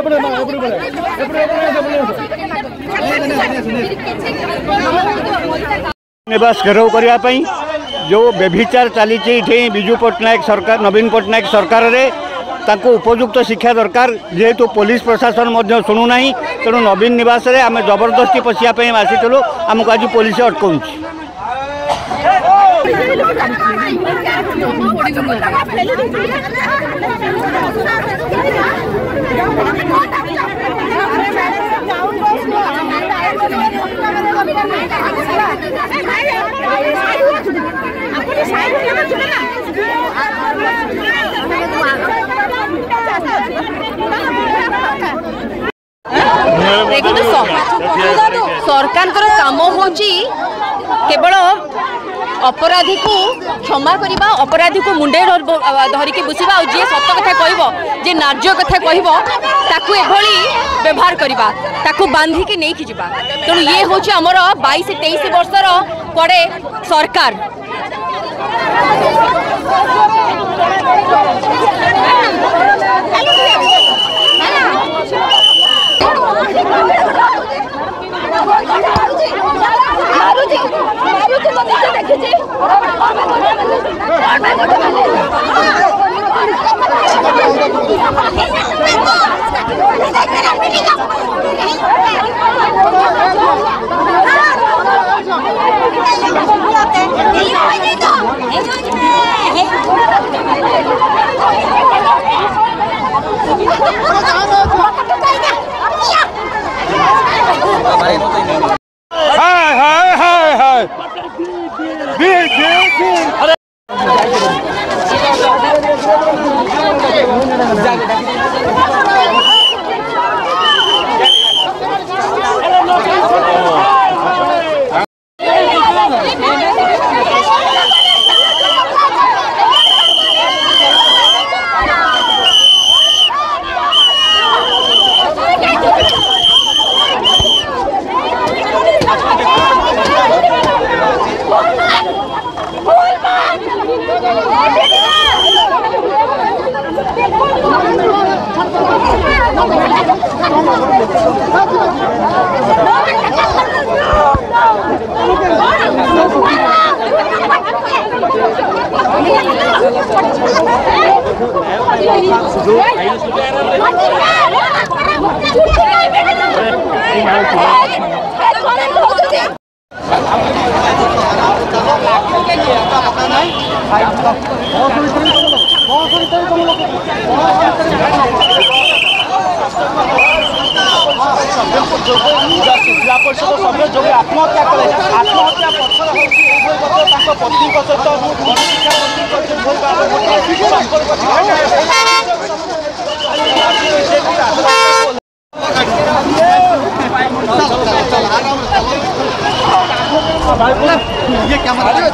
निवास घेराव करने जो व्यभिचार चली विजु पट्टनायक सरकार नवीन पट्टनायक सरकार रे ताको उपयुक्त शिक्षा दरकार जेहेतु पुलिस प्रशासन शुणुना तेणु नवीन निवास रे आम जबरदस्ती पशियापी आसीलु आमको आज पुलिस अटकाऊँ सरकार काम हो केवल अपराधी को क्षमा करवा अपराधी को मुंडे धरिकी बुझा और जी सत कथा कह जे नार्य कथा कहू एभली व्यवहार करवा ताकू बांधिकी नहीं जावा तेणु ये हूँ आमर 22-23 वर्षर पड़े सरकार जिला परिषद सभ्य जो आत्महत्या कले आत्महत्या पत्नी ये कैमरा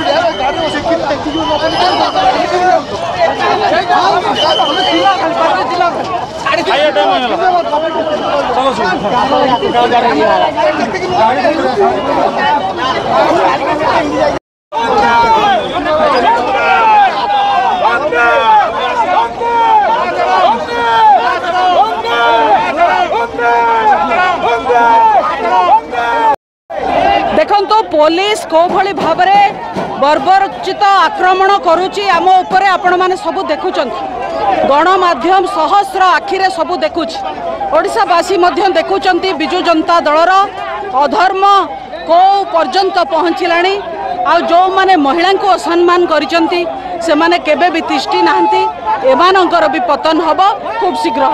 देखो पुलिस को भली भाव बर्बरचित आक्रमण करुच्ची आम उपरे आपण मैंने सब देखुं गणमाध्यम सहस्र आखिरे सब देखुच ओडिशावासी देखुं बिजु जनता दलर अधर्म को पर्यंत पहुँचलानी आ जो माने महिला को असम्मान करिसेंती से माने केबे भी तिष्ठी नाहंती एमानंकर भी पतन हबो खूब शीघ्र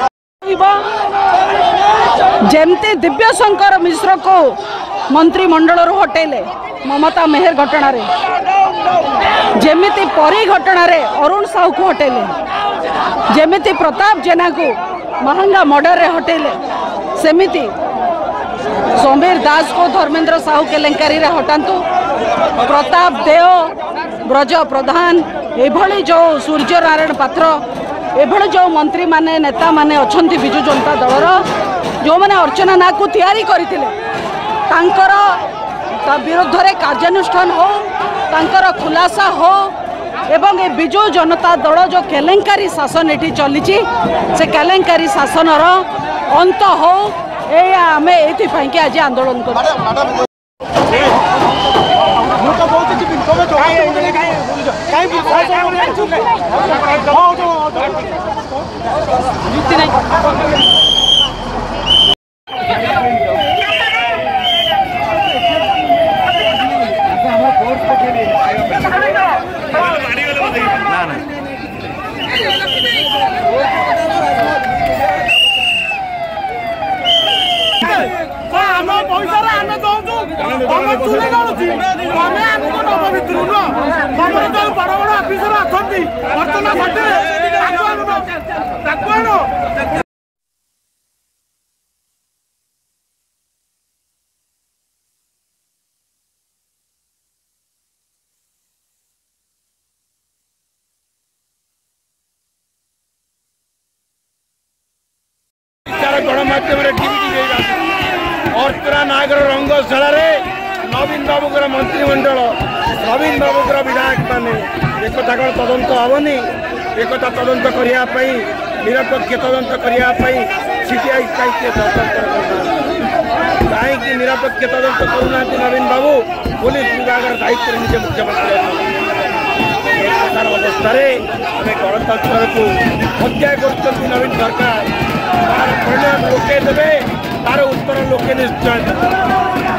जेमती दिव्यशंकर मिश्र को मंत्रिमंडल हटेले ममता मेहर घटना रे जेमिति परी घटना रे अरुण साहू को हटेले जेमिति प्रताप जेना को महंगा मर्डर रे हटेले सेमिति समीर दास को धर्मेंद्र साहू केलेंकारी रे हटांतु प्रताप देव ब्रज प्रधान एभली जो सूर्य नारायण पात्र एभली जो मंत्री माने नेता माने अछंती बिजु जनता दलर जो माने अर्चना नाग को तैयारी करथिले तांकर विरुद्ध रे कार्यानुष्ठान हो तांकर खुलासा हो एवं ए विजु जनता दल जो केलेंकारी शासन ये चली से केलेंकारी शासन अंत हो आम ये आज आंदोलन कर गणमाध्यम अर्चना नागर रंगशाला नवीन बाबूर मंत्रिमंडल नवीन बाबूर विधायक मैंने एक तदंत हेनी एक तदंत करने निरपेक्ष तदंत करने सीटीआई कहीं निरपेक्ष तदंत करूना नवीन बाबू पुलिस विभाग दायित्व निजे मुख्यमंत्री अवस्था आम गणतंत्र को हत्या कर नवीन सरकार तार परिणाम लोके देवे तार उत्तर लोके निश्चय